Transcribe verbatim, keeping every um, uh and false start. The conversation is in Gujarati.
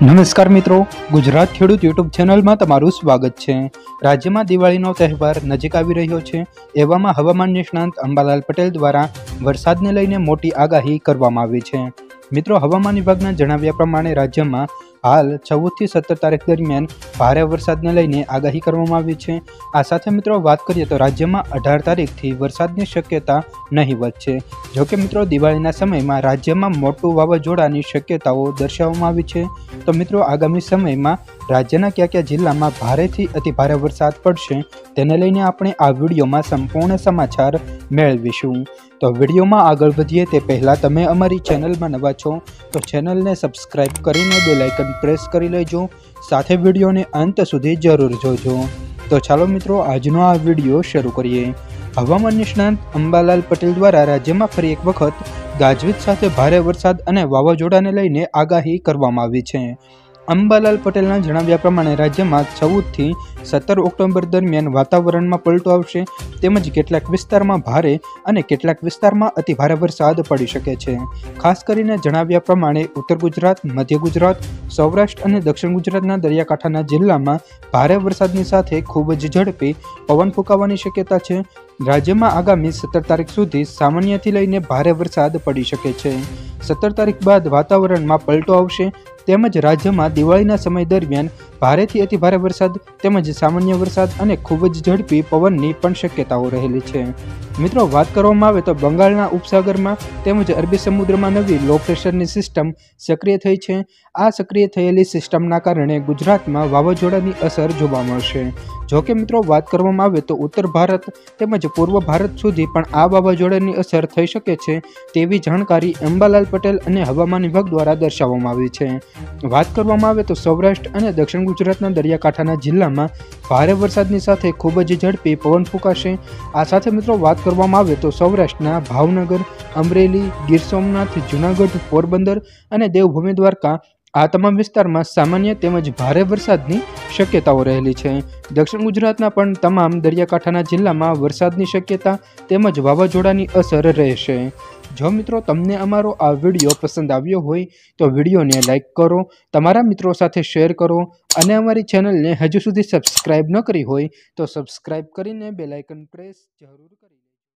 નમસ્કાર મિત્રો, ગુજરાત ખેડૂત યુટ્યુબ ચેનલમાં તમારું સ્વાગત છે। રાજ્યમાં દિવાળીનો તહેવાર નજીક આવી રહ્યો છે। એવામાં હવામાન નિષ્ણાંત અંબાલાલ પટેલ દ્વારા વરસાદને લઈને મોટી આગાહી કરવામાં આવી છે। મિત્રો, હવામાન વિભાગના જણાવ્યા પ્રમાણે રાજ્યમાં હાલ ચૌદ થી સત્તર તારીખ દરમિયાન ભારે વરસાદને લઈને આગાહી કરવામાં આવી છે। આ સાથે મિત્રો વાત કરીએ તો રાજ્યમાં અઢાર તારીખથી વરસાદની શક્યતા નહીવત છે। જોકે મિત્રો, દિવાળીના સમયમાં રાજ્યમાં મોટું વાવાઝોડાની શક્યતાઓ દર્શાવવામાં આવી છે। તો મિત્રો, આગામી સમયમાં રાજ્યના કયા કયા જિલ્લામાં ભારેથી અતિ ભારે વરસાદ પડશે તેને લઈને આપણે આ વિડીયોમાં સંપૂર્ણ સમાચાર મેળવીશું। તો વિડીયોમાં આગળ વધીએ તે પહેલાં તમે અમારી ચેનલમાં નવા છો તો ચેનલને સબસ્ક્રાઈબ કરીને બેલ આઇકન પ્રેસ કરી લેજો, સાથે વિડીયોને અંત સુધી જરૂર જોજો। તો ચાલો મિત્રો, આજનો આ વિડીયો શરૂ કરીએ। હવામાન નિષ્ણાંત અંબાલાલ પટેલ દ્વારા રાજ્યમાં ફરી એક વખત ગાજવીજ સાથે ભારે વરસાદ અને વાવાઝોડાને લઈને આગાહી કરવામાં આવી છે। અંબાલાલ પટેલના જણાવ્યા પ્રમાણે રાજ્યમાં ચૌદથી સત્તર ઓક્ટોબર દરમિયાન વાતાવરણમાં પલટો આવશે, તેમજ કેટલાક વિસ્તારમાં ભારે અને કેટલાક વિસ્તારમાં અતિ ભારે વરસાદ પડી શકે છે। ખાસ કરીને જણાવ્યા પ્રમાણે ઉત્તર ગુજરાત, મધ્ય ગુજરાત, સૌરાષ્ટ્ર અને દક્ષિણ ગુજરાતના દરિયાકાંઠાના જિલ્લામાં ભારે વરસાદની સાથે ખૂબ જ ઝડપી પવન ફૂંકાવાની શક્યતા છે। રાજ્યમાં આગામી સત્તર તારીખ સુધી સામાન્યથી લઈને ભારે વરસાદ પડી શકે છે। સત્તર તારીખ બાદ વાતાવરણમાં પલટો આવશે, તેમજ રાજ્યમાં દિવાળીના સમય દરમિયાન ભારેથી અતિ ભારે વરસાદ તેમજ સામાન્ય વરસાદ અને ખૂબ જ ઝડપી પવનની પણ શક્યતાઓ રહેલી છે। મિત્રો, વાત કરવામાં આવે તો બંગાળના ઉપસાગરમાં તેમજ અરબી સમુદ્રમાં નવી લો પ્રેશરની સિસ્ટમ સક્રિય થઈ છે। આ સક્રિય થયેલી સિસ્ટમના કારણે ગુજરાતમાં વાવાઝોડાની અસર જોવા મળશે। જો કે મિત્રો, વાત કરવામાં આવે તો ઉત્તર ભારત તેમજ પૂર્વ ભારત સુધી પણ આ વાવાઝોડાની અસર થઈ શકે છે તેવી જાણકારી અંબાલાલ પટેલ અને હવામાન વિભાગ દ્વારા દર્શાવવામાં આવી છે। વાત કરવામાં આવે તો સૌરાષ્ટ્ર અને દક્ષિણ ગુજરાતના દરિયાકાંઠાના જિલ્લામાં ભારે વરસાદની સાથે ખૂબ જ ઝડપી પવન ફૂંકાશે। આ સાથે મિત્રો, વાત કરવામાં આવે તો સૌરાષ્ટ્રના ભાવનગર, અમરેલી, ગીર સોમનાથ, જૂનાગઢ, પોરબંદર અને દેવભૂમિ દ્વારકા આ તમામ વિસ્તારમાં સામાન્ય તેમજ ભારે વરસાદની શક્યતાઓ રહેલી છે। દક્ષિણ ગુજરાતના પણ તમામ દરિયાકાંઠાના જિલ્લામાં વરસાદની શક્યતા તેમજ વાવાઝોડાની અસર રહેશે। જો મિત્રો, તમને અમારો આ વિડીયો પસંદ આવ્યો હોય તો વિડીયોને લાઇક કરો, તમારા મિત્રો સાથે શેર કરો અને અમારી ચેનલને હજુ સુધી સબસ્ક્રાઈબ ન કરી હોય તો સબસ્ક્રાઈબ કરીને બેલ આઇકન પ્રેસ જરૂર કરી